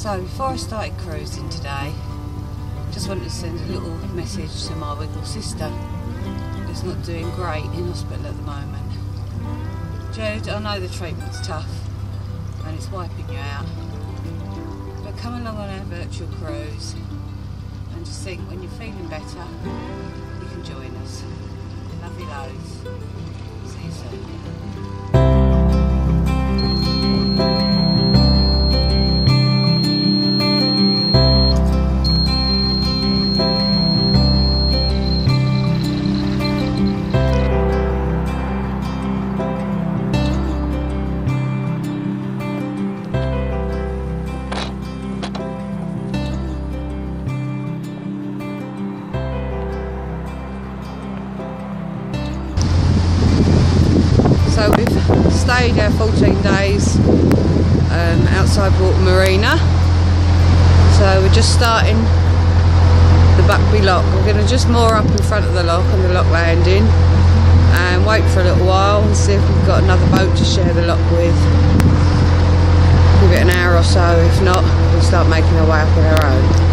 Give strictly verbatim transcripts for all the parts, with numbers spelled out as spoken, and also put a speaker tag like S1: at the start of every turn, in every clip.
S1: So before I started cruising today, just wanted to send a little message to my wiggle sister who's not doing great in hospital at the moment. Jude, I know the treatment's tough and it's wiping you out, but come along on our virtual cruise and just think when you're feeling better, you can join us. Love you loads. See you soon. So we've stayed there fourteen days um, outside Water Marina. So we're just starting the Buckby lock. We're going to just moor up in front of the lock on the lock landing and wait for a little while and see if we've got another boat to share the lock with. Give it an hour or so, if not we'll start making our way up on our own.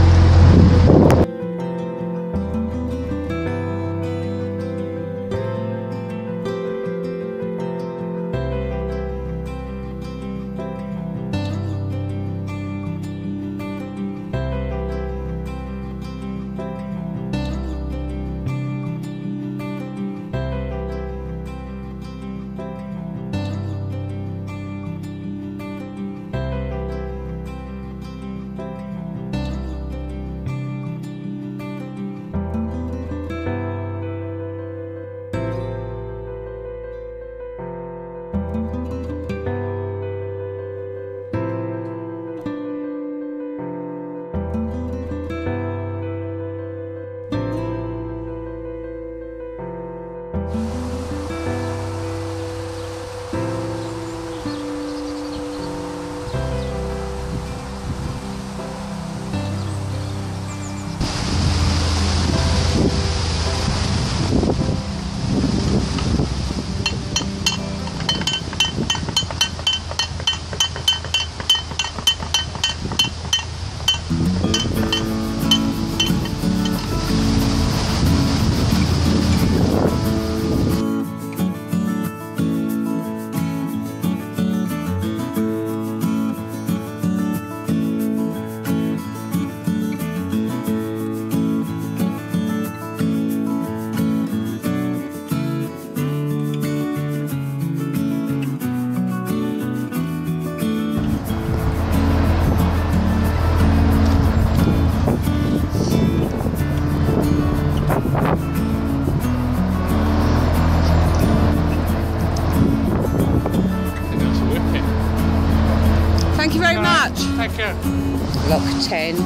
S1: Thank you very much.
S2: Take care.
S1: Lock ten.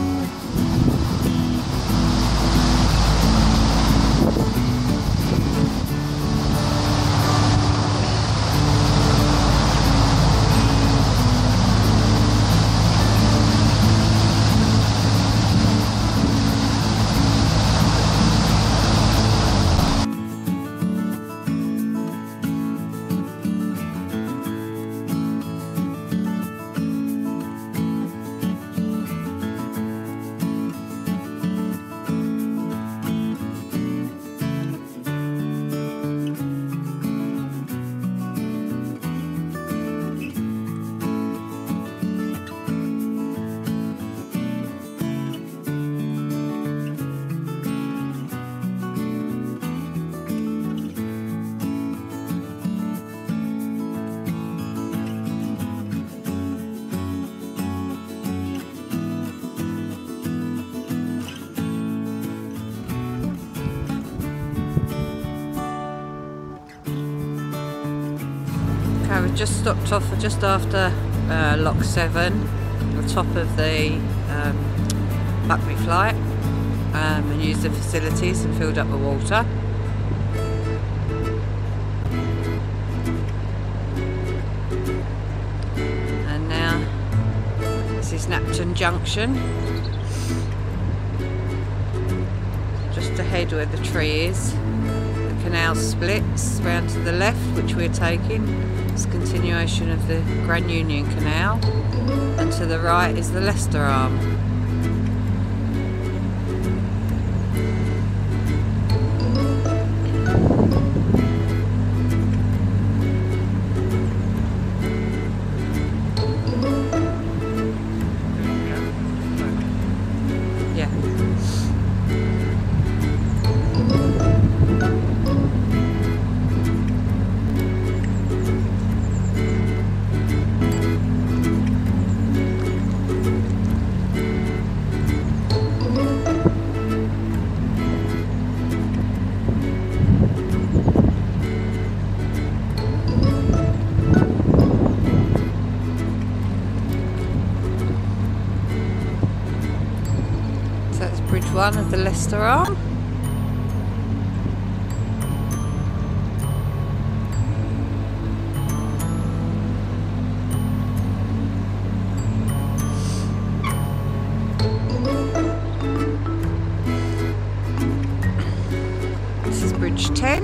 S1: Okay, we've just stopped off just after uh, Lock seven, the top of the um, Buckby flight, um, and used the facilities and filled up the water. And now this is Norton Junction, just ahead where the tree is. canal splits round to the left, which we're taking. It's a continuation of the Grand Union Canal, and to the right is the Leicester Arm. Bridge one of the Leicester Arm. This is Bridge ten.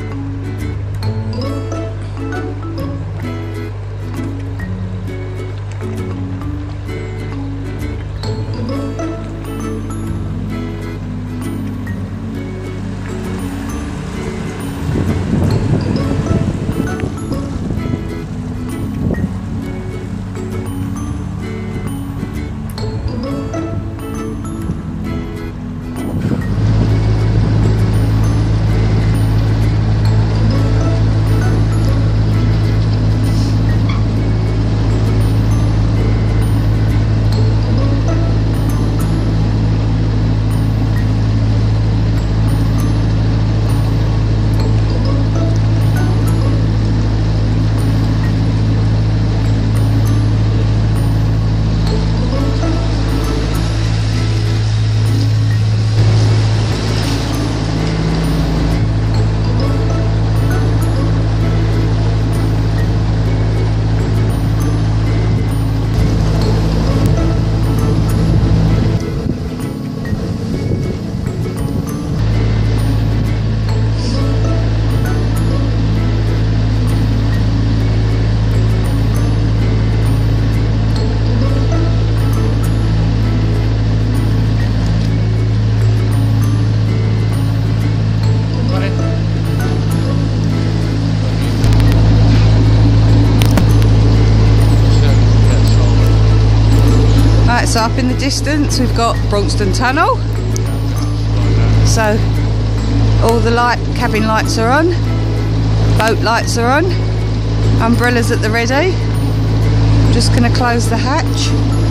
S1: So up in the distance we've got Braunston Tunnel, so all the light cabin lights are on, boat lights are on, umbrellas at the ready. I'm just going to close the hatch.